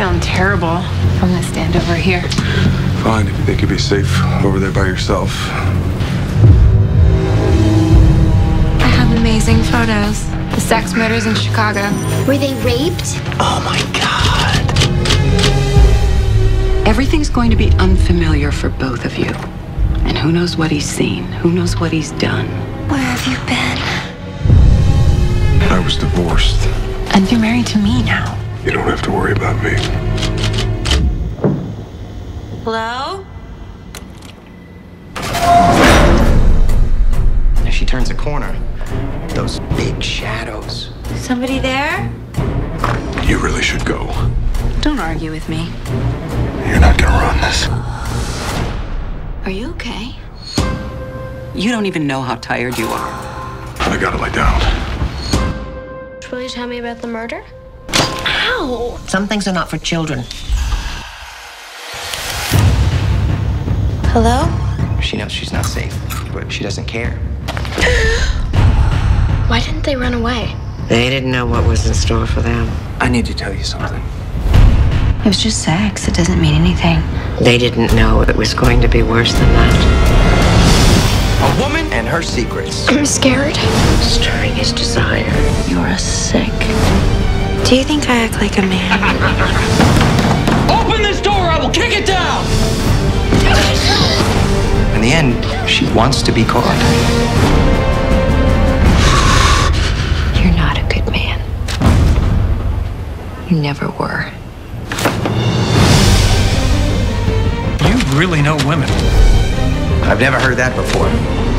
sound terrible. I'm gonna stand over here. Fine, if you think you'd be safe over there by yourself. I have amazing photos. The sex murders in Chicago. Were they raped? Oh my God. Everything's going to be unfamiliar for both of you. And who knows what he's seen? Who knows what he's done? Where have you been? I was divorced. And you're married to me now. You don't have to worry about me. Hello? As she turns a corner, those big shadows. Somebody there? You really should go. Don't argue with me. You're not gonna run this. Are you okay? You don't even know how tired you are. I gotta lie down. Will you tell me about the murder? Ow! Some things are not for children. Hello? She knows she's not safe, but she doesn't care. Why didn't they run away? They didn't know what was in store for them. I need to tell you something. It was just sex. It doesn't mean anything. They didn't know it was going to be worse than that. A woman and her secrets. I'm scared. Stirring his desire. You're sick. Do you think I act like a man? Open this door, I will kick it down! In the end, she wants to be caught. You're not a good man. You never were. You really know women. I've never heard that before.